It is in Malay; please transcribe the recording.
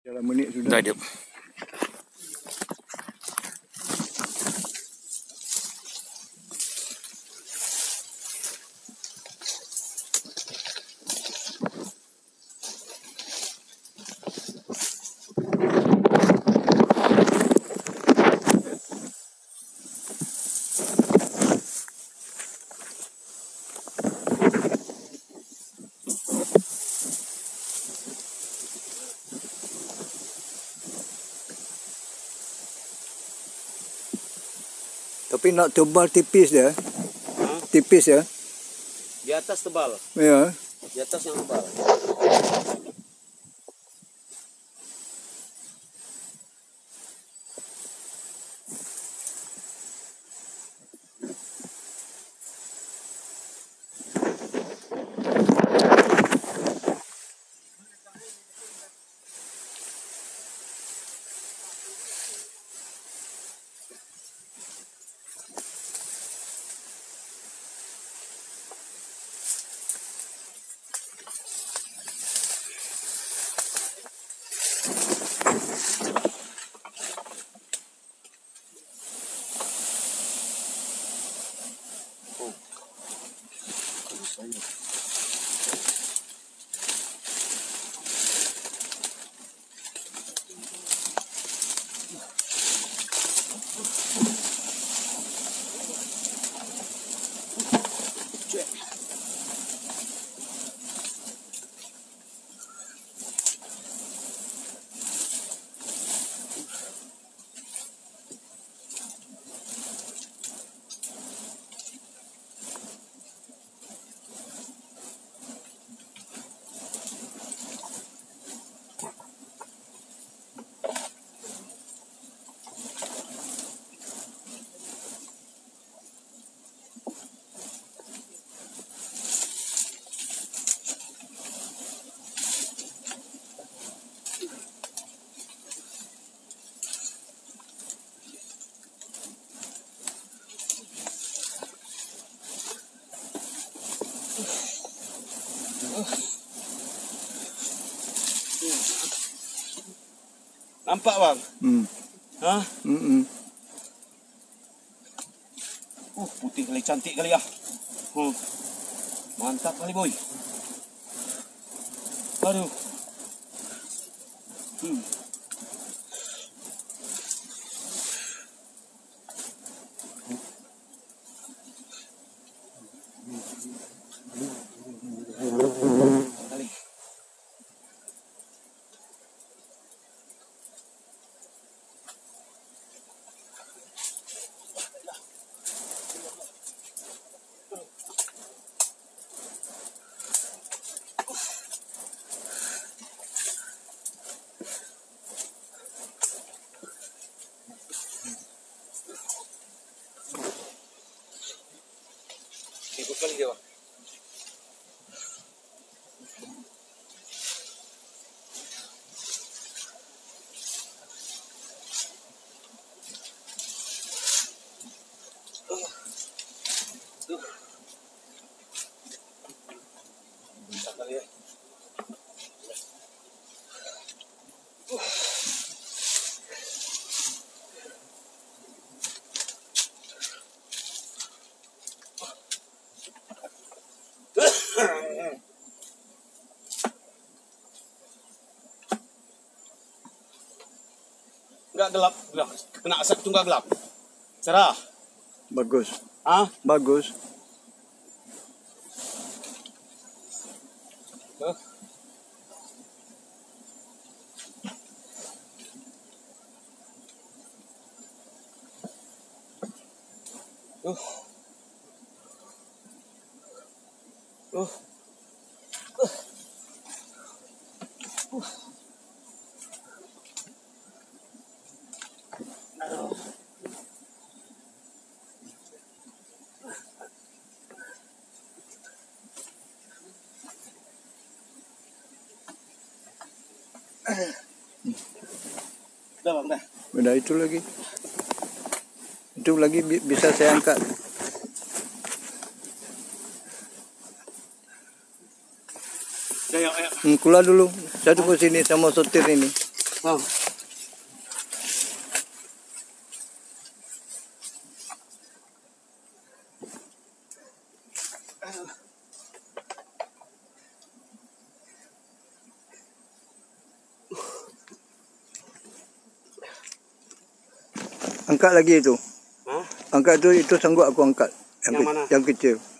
Dalam menit sudah. Tak ada. Tapi nak tebal tipis dia. Tipis ya. Di atas tebal. Ya. Di atas yang tebal. Nampak bang? Hah? Putih kali, cantik kali ya. Mantap kali boy. Aduh. Ikut kali dia bang. Bisa kali ya. Enggak gelap, kena asap itu enggak gelap. Cerah. Bagus. Bagus. Udah bang, dah. Udah itu lagi. Itu lagi bisa saya angkat. Udah, yuk. Keluar dulu. Satu ke sini sama sotir ini. Oh. Angkat lagi itu. Hah? Angkat tu, itu sanggup aku angkat. Yang mana? Yang kecil.